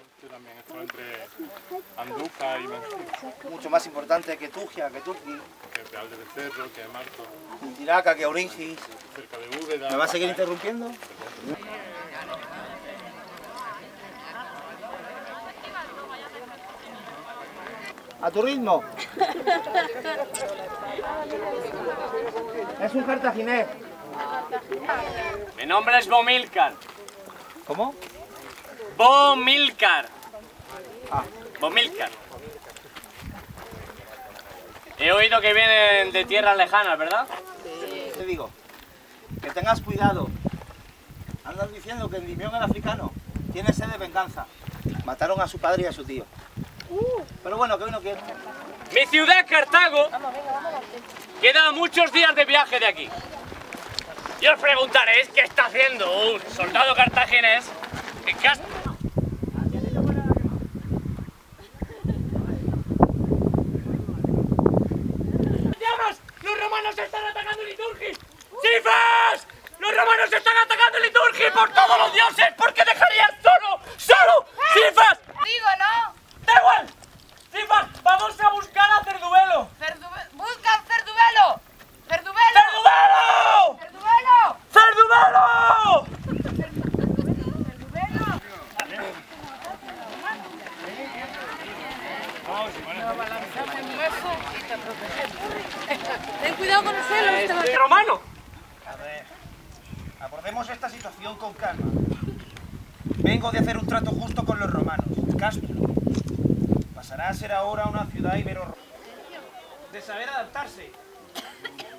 también está entre Andújar y Manzanares. Mucho más importante que Tugia, que Turqui, Que Real de Becerro, que Marco, Tiraca, que Oringis. cerca de Úbeda. ¿Me va a seguir interrumpiendo? A tu ritmo. Es un cartaginés. Mi nombre es Bomilcar. ¿Cómo? Bomilcar. Ah, Bomilcar. He oído que vienen de tierras lejanas, ¿verdad? te digo, que tengas cuidado. Andan diciendo que Endymión el africano tiene sed de venganza. Mataron a su padre y a su tío. Pero bueno, que hoy no quiero. Mi ciudad, Cartago, queda muchos días de viaje de aquí. Y os preguntaréis qué está haciendo un soldado cartaginés en Castro. ¡Llamas! ¡Los romanos están atacando Liturgi! ¡Sifas! ¡Los romanos están atacando Liturgi por todos los dioses! ¿Por qué dejarías solo! ¡Sifas! Digo, ¿no? ¡Da igual! ¡Sifas! ¡Vamos a buscar a Cerdubelo! ¡Busca Cerdubelo! ¡Cerdubelo! ¡Cerdubelo! ¡Cerdubelo! ¡Cerdubelo! Ten cuidado con el suelo. ¡Romano! A ver, abordemos esta situación con calma. Vengo de hacer un trato justo con los romanos. Castro pasará a ser ahora una ciudad ibero-romana. De saber adaptarse.